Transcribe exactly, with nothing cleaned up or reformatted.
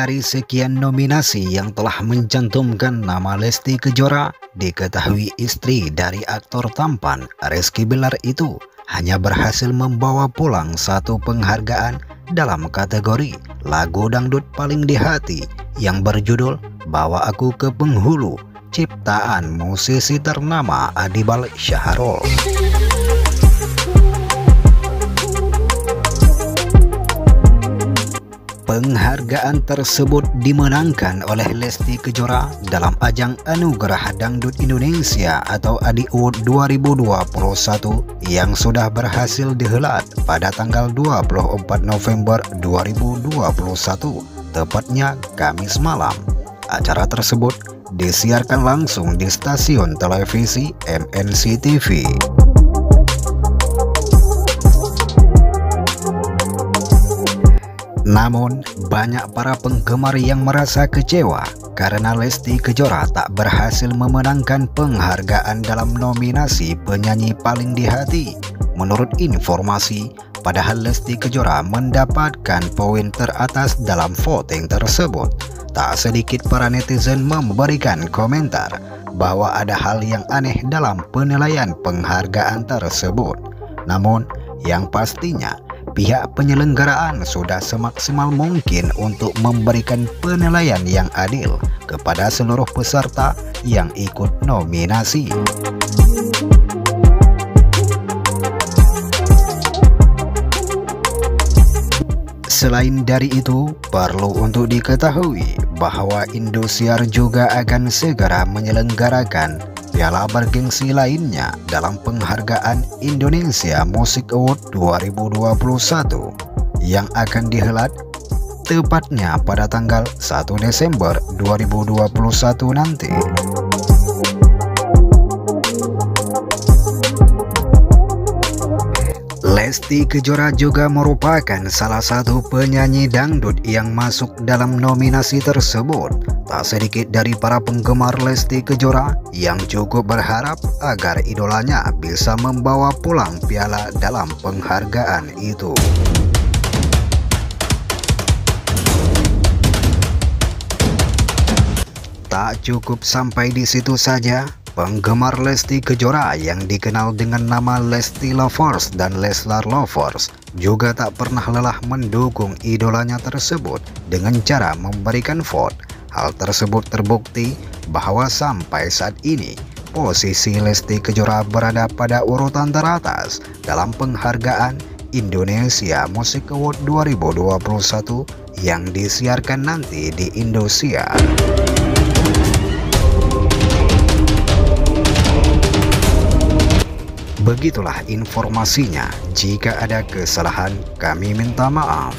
Dari sekian nominasi yang telah mencantumkan nama Lesti Kejora, diketahui istri dari aktor tampan Rizky Bilar itu hanya berhasil membawa pulang satu penghargaan dalam kategori lagu dangdut paling di hati yang berjudul Bawa Aku ke Penghulu, ciptaan musisi ternama Adibal Syahrul. Penghargaan tersebut dimenangkan oleh Lesti Kejora dalam ajang Anugerah Dangdut Indonesia atau A D I Award dua ribu dua puluh satu yang sudah berhasil dihelat pada tanggal dua puluh empat November dua ribu dua puluh satu, tepatnya Kamis malam. Acara tersebut disiarkan langsung di stasiun televisi M N C T V. Namun, banyak para penggemar yang merasa kecewa karena Lesti Kejora tak berhasil memenangkan penghargaan dalam nominasi penyanyi paling di hati. Menurut informasi, padahal Lesti Kejora mendapatkan poin teratas dalam voting tersebut. Tak sedikit para netizen memberikan komentar bahwa ada hal yang aneh dalam penilaian penghargaan tersebut. Namun, yang pastinya pihak penyelenggaraan sudah semaksimal mungkin untuk memberikan penilaian yang adil kepada seluruh peserta yang ikut nominasi. Selain dari itu, perlu untuk diketahui bahwa Indosiar juga akan segera menyelenggarakan piala bergengsi lainnya dalam penghargaan Indonesia Music Award dua ribu dua puluh satu yang akan dihelat tepatnya pada tanggal satu Desember dua ribu dua puluh satu nanti. Lesti Kejora juga merupakan salah satu penyanyi dangdut yang masuk dalam nominasi tersebut. Tak sedikit dari para penggemar Lesti Kejora yang cukup berharap agar idolanya bisa membawa pulang piala dalam penghargaan itu. Tak cukup sampai di situ saja, penggemar Lesti Kejora yang dikenal dengan nama Lesti Lovers dan Leslar Lovers juga tak pernah lelah mendukung idolanya tersebut dengan cara memberikan vote. Hal tersebut terbukti bahwa sampai saat ini posisi Lesti Kejora berada pada urutan teratas dalam penghargaan Indonesia Music Award dua ribu dua puluh satu yang disiarkan nanti di Indosiar. Begitulah informasinya. Jika ada kesalahan, kami minta maaf.